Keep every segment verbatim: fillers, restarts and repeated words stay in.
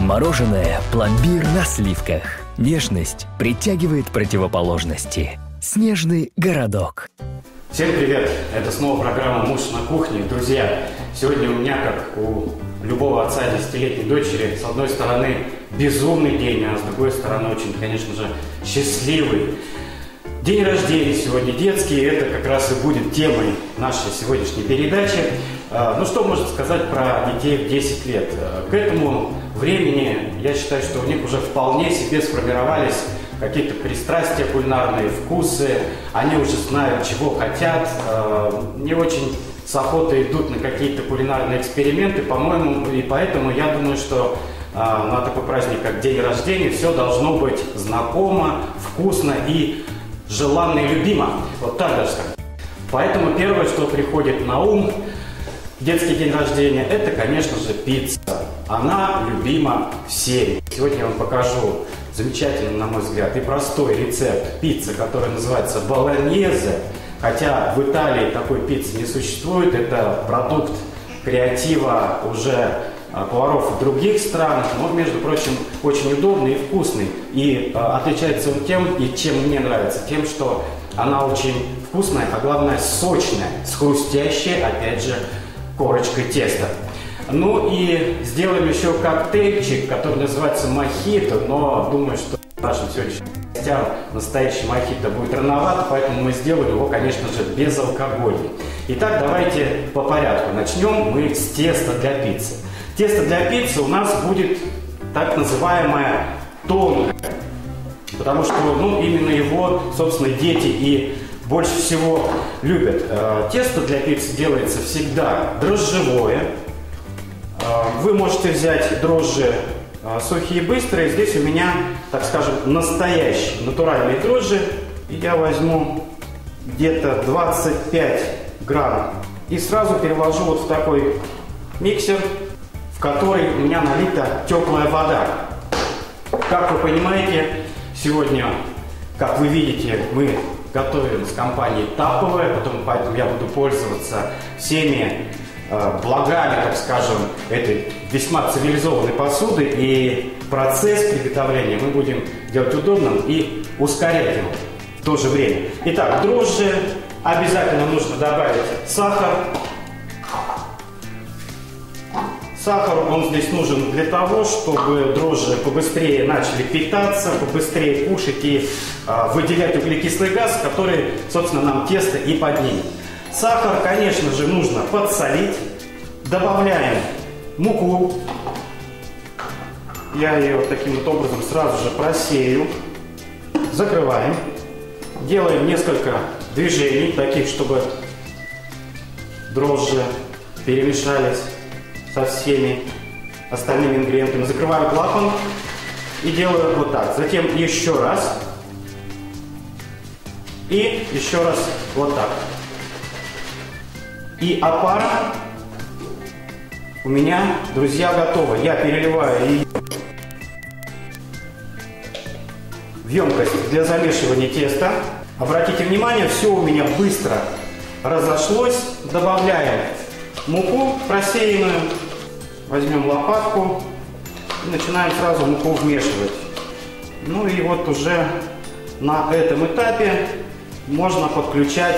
Мороженое пломбир на сливках. Нежность притягивает противоположности. Снежный городок. Всем привет! Это снова программа «Муж на кухне». Друзья, сегодня у меня, как у любого отца десятилетней дочери, с одной стороны безумный день, а с другой стороны очень, конечно же, счастливый. День рождения сегодня детский, и это как раз и будет темой нашей сегодняшней передачи. Ну что можно сказать про детей в десять лет? К этому времени я считаю, что у них уже вполне себе сформировались какие-то пристрастия кулинарные, вкусы, они уже знают, чего хотят, не очень с охотой идут на какие-то кулинарные эксперименты, по-моему, и поэтому я думаю, что на такой праздник, как день рождения, все должно быть знакомо, вкусно и желанно и любимо. Вот так даже сказать. Поэтому первое, что приходит на ум в детский день рождения, это, конечно же, пицца. Она любима всеми. Сегодня я вам покажу замечательный, на мой взгляд, и простой рецепт пиццы, который называется болоньезе. Хотя в Италии такой пиццы не существует. Это продукт креатива уже поваров других стран, но, между прочим, очень удобный и вкусный. И э, отличается он тем, и чем мне нравится, тем, что она очень вкусная, а главное сочная, с хрустящей, опять же, корочкой теста. Ну и сделаем еще коктейльчик, который называется мохито, но думаю, что нашим сегодняшним гостям настоящий мохито будет рановато, поэтому мы сделаем его, конечно же, безалкогольный. Итак, давайте по порядку. Начнем мы с теста для пиццы. Тесто для пиццы у нас будет так называемое тонкое, потому что ну, именно его, собственно, дети и больше всего любят. Тесто для пиццы делается всегда дрожжевое. Вы можете взять дрожжи сухие и быстрые. Здесь у меня, так скажем, настоящие натуральные дрожжи. И я возьму где-то двадцать пять грамм и сразу переложу вот в такой миксер, в который у меня налита теплая вода. Как вы понимаете, сегодня, как вы видите, мы готовим с компанией Таповая, потом, поэтому я буду пользоваться всеми э, благами, так скажем, этой весьма цивилизованной посуды, и процесс приготовления мы будем делать удобным и ускорять его в то же время. Итак, дрожжи, обязательно нужно добавить сахар. Сахар, он здесь нужен для того, чтобы дрожжи побыстрее начали питаться, побыстрее кушать и э, выделять углекислый газ, который, собственно, нам тесто и поднимет. Сахар, конечно же, нужно подсолить. Добавляем муку. Я ее вот таким вот образом сразу же просею. Закрываем. Делаем несколько движений, таких, чтобы дрожжи перемешались со всеми остальными ингредиентами. Закрываю клапан и делаю вот так. Затем еще раз. И еще раз вот так. И опара у меня, друзья, готова. Я переливаю ее в емкость для замешивания теста. Обратите внимание, все у меня быстро разошлось. Добавляем муку просеянную, возьмем лопатку и начинаем сразу муку вмешивать. Ну и вот уже на этом этапе можно подключать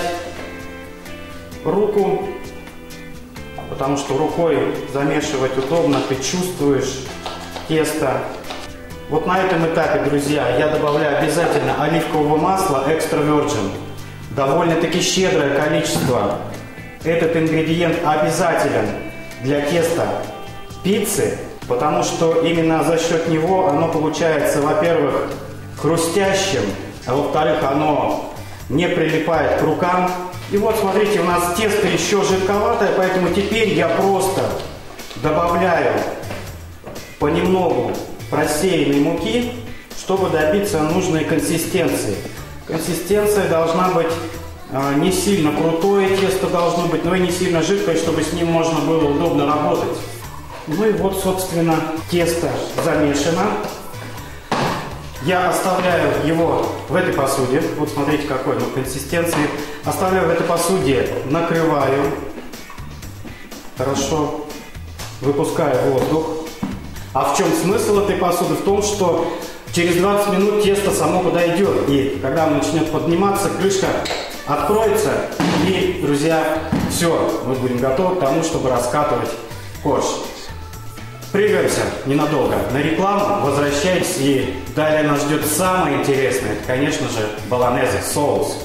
руку, потому что рукой замешивать удобно, ты чувствуешь тесто. Вот на этом этапе, друзья, я добавляю обязательно оливкового масла экстра virgin, довольно-таки щедрое количество. Этот ингредиент обязателен для теста пиццы, потому что именно за счет него оно получается, во-первых, хрустящим, а во-вторых, оно не прилипает к рукам. И вот, смотрите, у нас тесто еще жидковатое, поэтому теперь я просто добавляю понемногу просеянной муки, чтобы добиться нужной консистенции. Консистенция должна быть не сильно крутое тесто должно быть, но и не сильно жидкое, чтобы с ним можно было удобно работать. Ну и вот, собственно, тесто замешано. Я оставляю его в этой посуде. Вот смотрите, какой он консистенции. Оставляю в этой посуде, накрываю. Хорошо выпускаю воздух. А в чем смысл этой посуды? В том, что через двадцать минут тесто само подойдет. И когда оно начнет подниматься, крышка откроется. И, друзья, все, мы будем готовы к тому, чтобы раскатывать корж. Прервемся ненадолго на рекламу, возвращайтесь, и далее нас ждет самое интересное. Это, конечно же, болонезе, соус.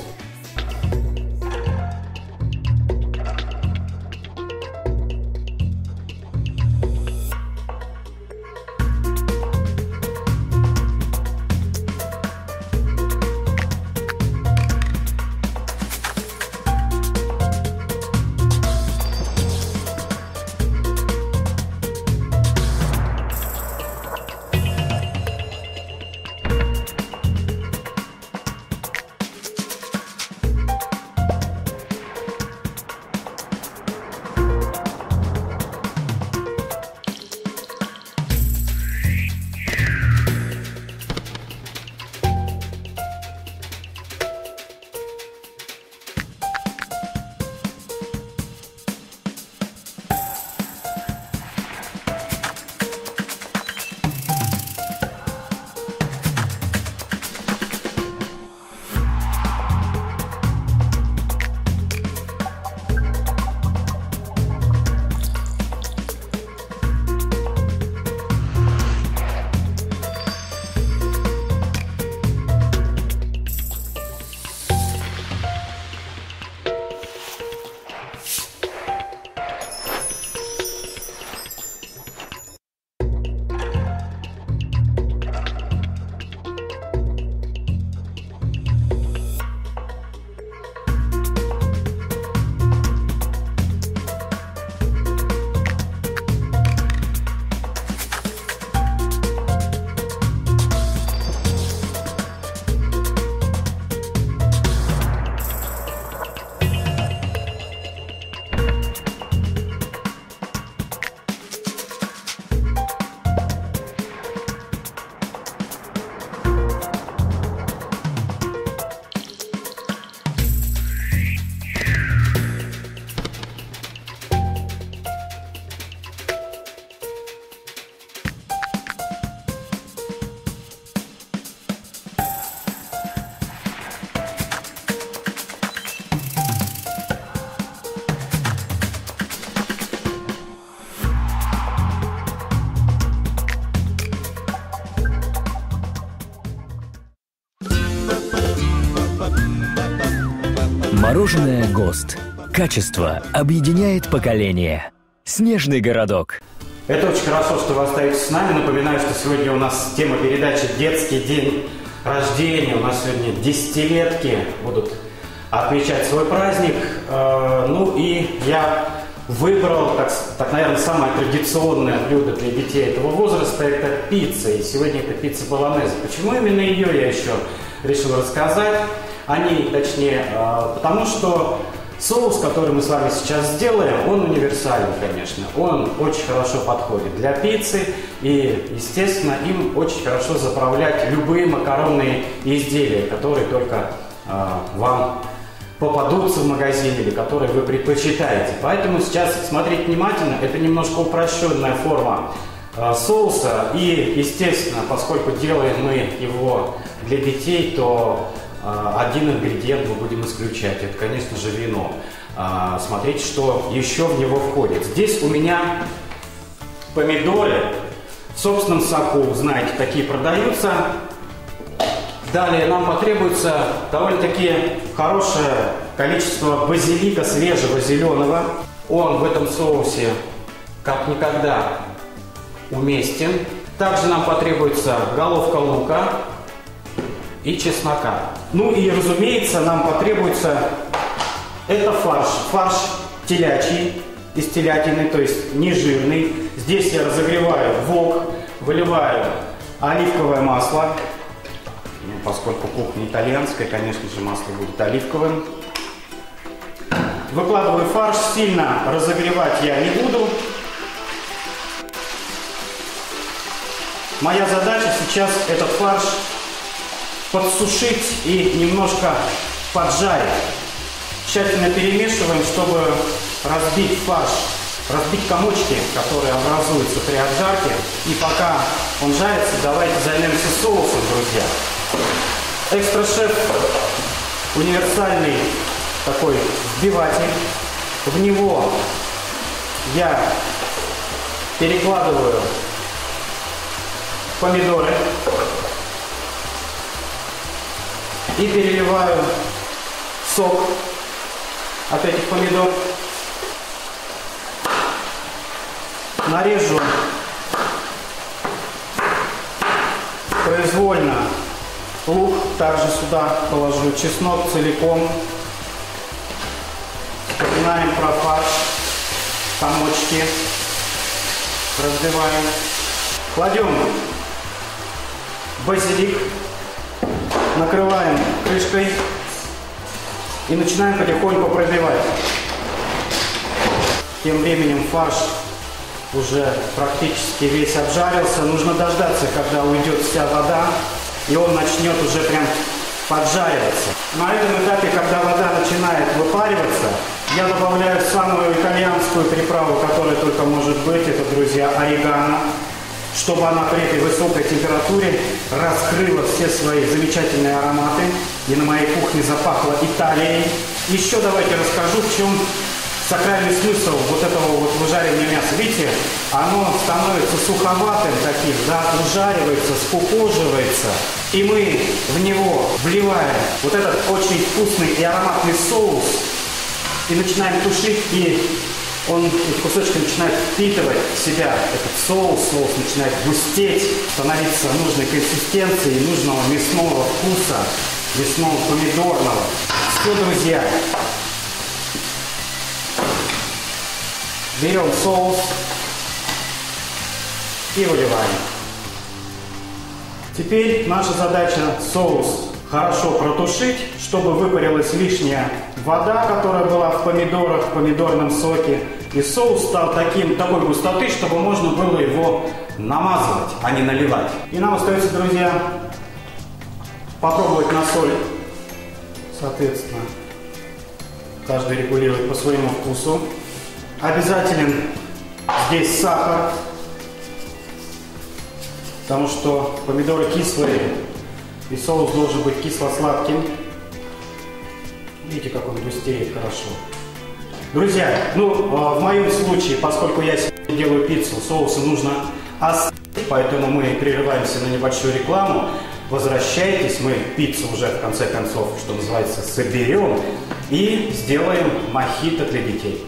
Мороженое ГОСТ. Качество объединяет поколения. Снежный городок. Это очень хорошо, что вы остаетесь с нами. Напоминаю, что сегодня у нас тема передачи «Детский день рождения». У нас сегодня десятилетки будут отмечать свой праздник. Ну и я выбрал, так, так, наверное, самое традиционное блюдо для детей этого возраста – это пицца. И сегодня это пицца болонезе. Почему именно ее я еще решил рассказать? О ней, точнее, потому что соус, который мы с вами сейчас сделаем, он универсален, конечно. Он очень хорошо подходит для пиццы. И, естественно, им очень хорошо заправлять любые макаронные изделия, которые только вам попадутся в магазине или которые вы предпочитаете. Поэтому сейчас смотрите внимательно. Это немножко упрощенная форма э, соуса. И, естественно, поскольку делаем мы его для детей, то э, один ингредиент мы будем исключать. Это, конечно же, вино. Э, смотрите, что еще в него входит. Здесь у меня помидоры в собственном соку. Знаете, такие продаются. Далее нам потребуется довольно-таки хорошее количество базилика свежего зеленого. Он в этом соусе как никогда уместен. Также нам потребуется головка лука и чеснока. Ну и, разумеется, нам потребуется это фарш. Фарш телячий, из телятины, то есть не жирный. Здесь я разогреваю вок, выливаю оливковое масло. Ну, поскольку кухня итальянская, конечно же, масло будет оливковым. Выкладываю фарш, сильно разогревать я не буду. Моя задача сейчас этот фарш подсушить и немножко поджарить. Тщательно перемешиваем, чтобы разбить фарш разбить комочки, которые образуются при обжарке. И пока он жарится, давайте займемся соусом, друзья. Экстра-шеф универсальный такой взбиватель. В него я перекладываю помидоры и переливаю сок от этих помидор. Нарежу произвольно лук, также сюда положу чеснок целиком. Вспоминаем про фарш, комочки разбиваем. Кладем базилик, накрываем крышкой и начинаем потихоньку пробивать. Тем временем фарш уже практически весь обжарился. Нужно дождаться, когда уйдет вся вода, и он начнет уже прям поджариваться. На этом этапе, когда вода начинает выпариваться, я добавляю самую итальянскую приправу, которая только может быть. Это, друзья, орегано. Чтобы она при этой высокой температуре раскрыла все свои замечательные ароматы. И на моей кухне запахло Италией. Еще давайте расскажу, в чем сакральный смысл вот этого вот выжаривания мяса. Видите, оно становится суховатым таким, да, ужаривается, скукоживается. И мы в него вливаем вот этот очень вкусный и ароматный соус. И начинаем тушить, и он эти кусочки начинает впитывать в себя этот соус. Соус начинает густеть, становиться нужной консистенции, нужного мясного вкуса, мясного помидорного. Все, друзья. Берем соус и выливаем. Теперь наша задача соус хорошо протушить, чтобы выпарилась лишняя вода, которая была в помидорах, в помидорном соке. И соус стал таким, такой густоты, чтобы можно было его намазывать, а не наливать. И нам остается, друзья, попробовать на соль. Соответственно, каждый регулирует по своему вкусу. Обязателен здесь сахар, потому что помидоры кислые, и соус должен быть кисло-сладким. Видите, как он густеет хорошо. Друзья, ну, в моем случае, поскольку я сегодня делаю пиццу, соусы нужно оставить, поэтому мы прерываемся на небольшую рекламу. Возвращайтесь, мы пиццу уже, в конце концов, что называется, соберем и сделаем мохито для детей.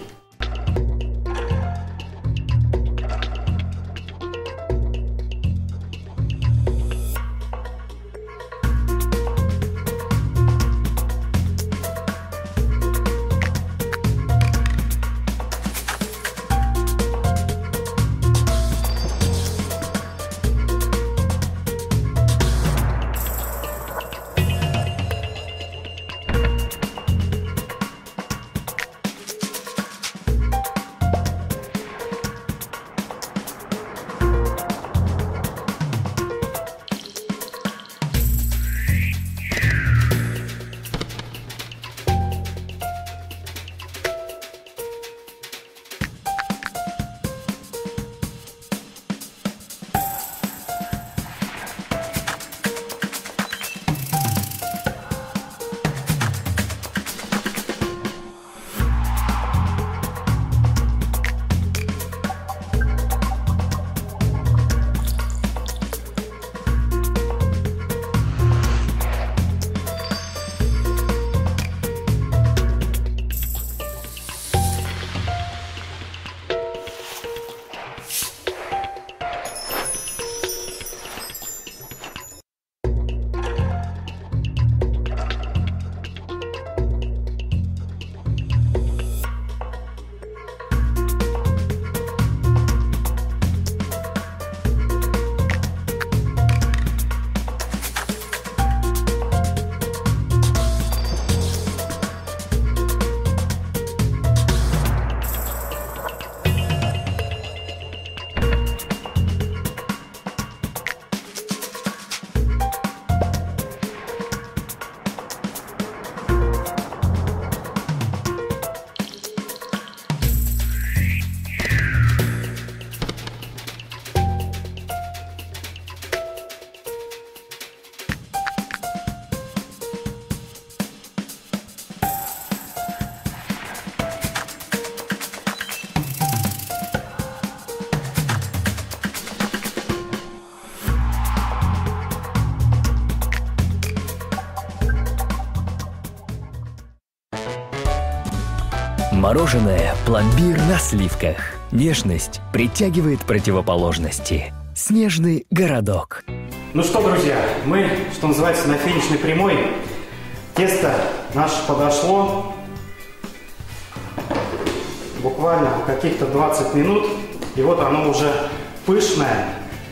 Мороженое пломбир на сливках. Нежность притягивает противоположности. Снежный городок. Ну что, друзья, мы, что называется, на финишной прямой. Тесто наше подошло. Буквально каких-то двадцать минут. И вот оно уже пышное.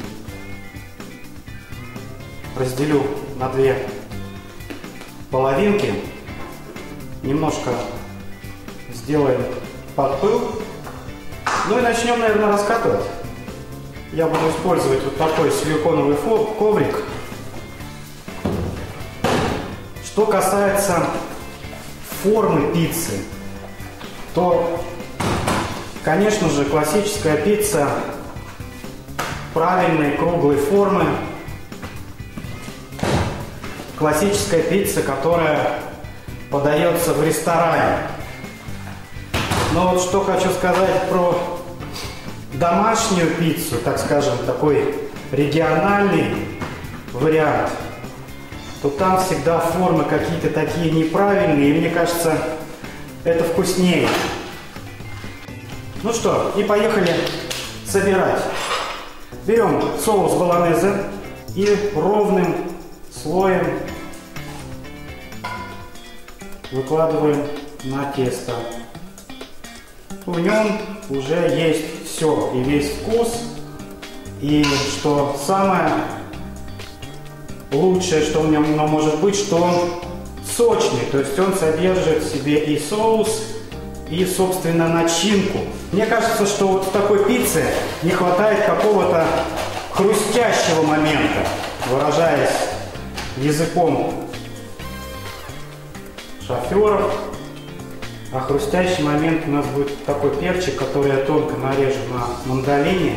Разделю на две половинки. Немножко сделаем подпыл. Ну и начнем, наверное, раскатывать. Я буду использовать вот такой силиконовый коврик. Что касается формы пиццы, то, конечно же, классическая пицца правильной круглой формы. Классическая пицца, которая подается в ресторане. Но вот что хочу сказать про домашнюю пиццу, так скажем, такой региональный вариант, то там всегда формы какие-то такие неправильные, и мне кажется, это вкуснее. Ну что, и поехали собирать. Берем соус болонезе и ровным слоем выкладываем на тесто. В нем уже есть все, и весь вкус, и что самое лучшее, что в нем может быть, что он сочный, то есть он содержит в себе и соус, и, собственно, начинку. Мне кажется, что вот в такой пицце не хватает какого-то хрустящего момента, выражаясь языком шоферов. А хрустящий момент у нас будет такой перчик, который я тонко нарежу на мандолине.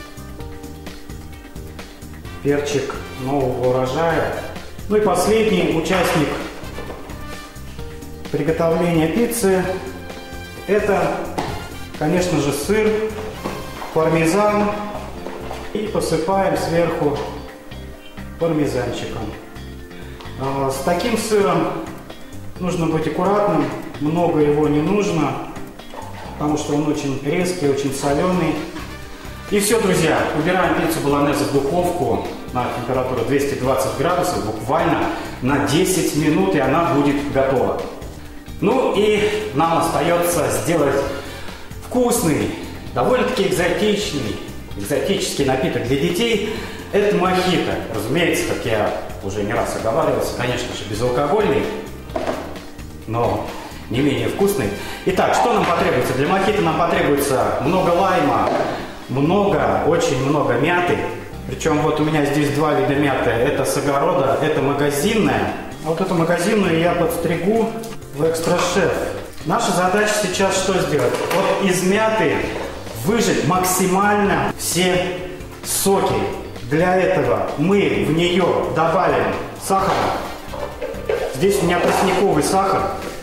Перчик нового урожая. Ну и последний участник приготовления пиццы — это, конечно же, сыр, пармезан. И посыпаем сверху пармезанчиком. С таким сыром нужно быть аккуратным. Много его не нужно, потому что он очень резкий, очень соленый. И все, друзья, убираем пиццу болонезе в духовку на температуру двести двадцать градусов буквально на десять минут, и она будет готова. Ну и нам остается сделать вкусный, довольно-таки экзотичный, экзотический напиток для детей. Это мохито. Разумеется, как я уже не раз оговаривался, конечно же, безалкогольный, но не менее вкусный. Итак, что нам потребуется? Для мохито нам потребуется много лайма, много, очень много мяты. Причем вот у меня здесь два вида мяты. Это с огорода, это магазинная. А вот эту магазинную я подстригу в экстра-шеф. Наша задача сейчас что сделать? Вот из мяты выжать максимально все соки. Для этого мы в нее добавим сахар. Здесь у меня тростниковый сахар.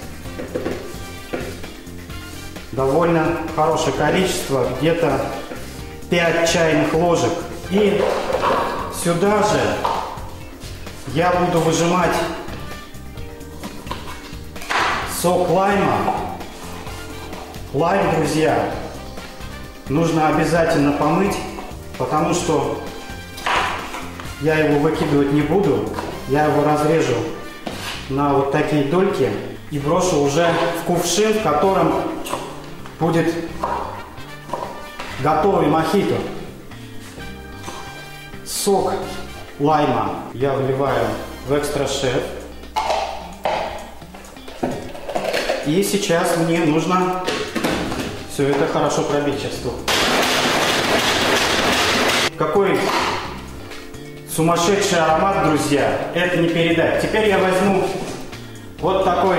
Довольно хорошее количество, где-то пять чайных ложек. И сюда же я буду выжимать сок лайма. Лайм, друзья, нужно обязательно помыть, потому что я его выкидывать не буду. Я его разрежу на вот такие дольки и брошу уже в кувшин, в котором будет готовый мохито. Сок лайма я вливаю в экстра-шеф. И сейчас мне нужно все это хорошо пробить. Сейчас тут. Какой сумасшедший аромат, друзья, это не передать. Теперь я возьму вот такой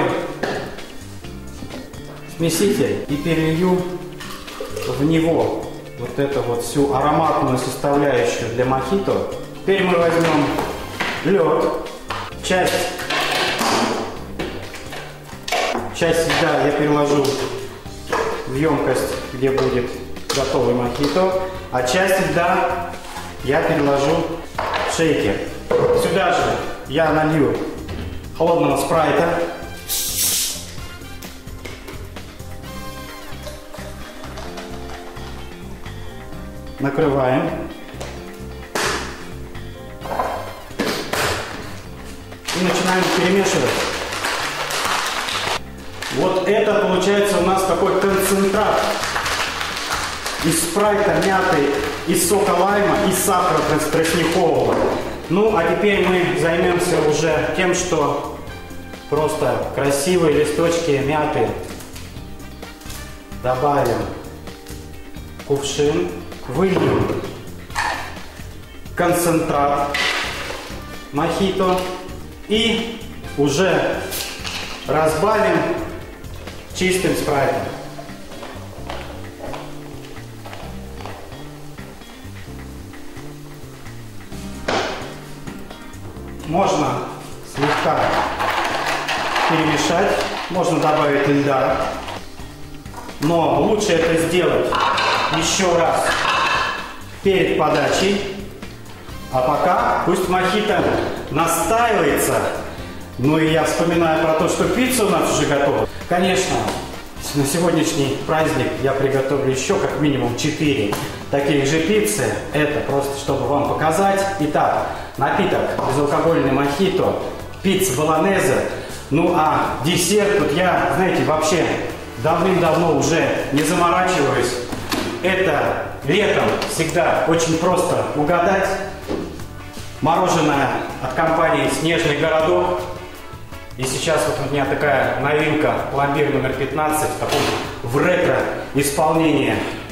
смеситель и перелью в него вот эту вот всю ароматную составляющую для мохито. Теперь мы возьмем лед, часть, часть льда я переложу в емкость, где будет готовый мохито, а часть льда я переложу в шейкер. Сюда же я налью холодного спрайта. накрываем. И начинаем перемешивать. Вот это получается у нас такой концентрат из спрайта, мяты, из сока лайма, из сахара тростникового. Ну, а теперь мы займемся уже тем, что просто красивые листочки мяты добавим в кувшин, выльем концентрат мохито и уже разбавим чистым спрайтом. Можно слегка перемешать, можно добавить льда, но лучше это сделать еще раз перед подачей, а пока пусть мохито настаивается. Ну и я вспоминаю про то, что пицца у нас уже готова. Конечно, на сегодняшний праздник я приготовлю еще как минимум четыре таких же пиццы. Это просто чтобы вам показать. Итак, напиток безалкогольный мохито, пицца болонезе. Ну а десерт, тут я, знаете, вообще давным-давно уже не заморачиваюсь. Это летом всегда очень просто угадать. Мороженое от компании «Снежный городок». И сейчас вот у меня такая новинка, пломбир номер пятнадцать, в таком в ретро исполнении.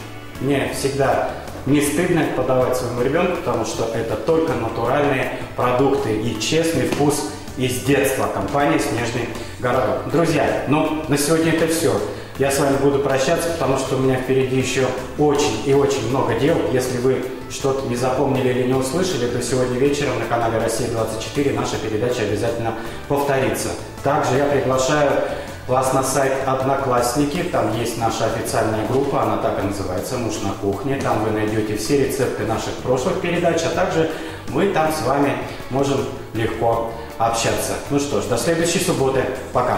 Мне всегда не стыдно подавать своему ребенку, потому что это только натуральные продукты и честный вкус из детства компании «Снежный городок». Друзья, ну на сегодня это все. Я с вами буду прощаться, потому что у меня впереди еще очень и очень много дел. Если вы что-то не запомнили или не услышали, то сегодня вечером на канале Россия двадцать четыре наша передача обязательно повторится. Также я приглашаю вас на сайт Одноклассники. Там есть наша официальная группа, она так и называется «Муж на кухне». Там вы найдете все рецепты наших прошлых передач, а также мы там с вами можем легко общаться. Ну что ж, до следующей субботы. Пока!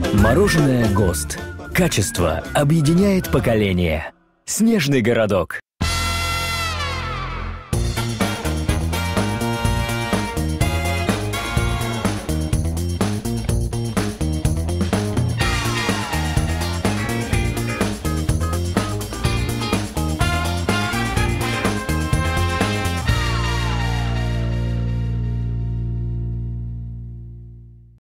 Мороженое ГОСТ. Качество объединяет поколения. Снежный городок.